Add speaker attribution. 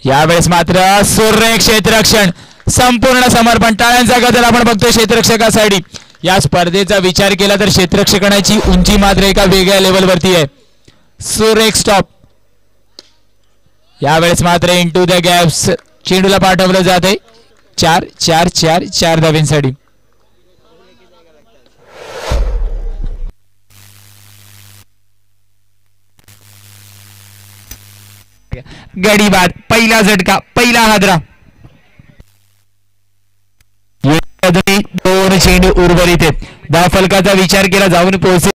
Speaker 1: यावेळेस मात्र सुरेख क्षेत्ररक्षण, संपूर्ण समर्पण, टाळ्यांचा गजर आपण बघतोय क्षेत्ररक्षकासाठी. या स्पर्धेचा विचार केला तर क्षेत्ररक्षकाची उंची मात्र एका वेगळ्या लेवलवरती आहे. सुरेख स्टॉप. यावेळेस मात्र इनटू द गॅप्स चेंडूला पाठवलं जात आहे. 4 धावांसाठी. गडी बाद, पहिला झटका, पहिला हादरा. दोन चेंडू उर्वरित आहेत. धाव फलकाचा विचार केला जाऊन पोहोचले.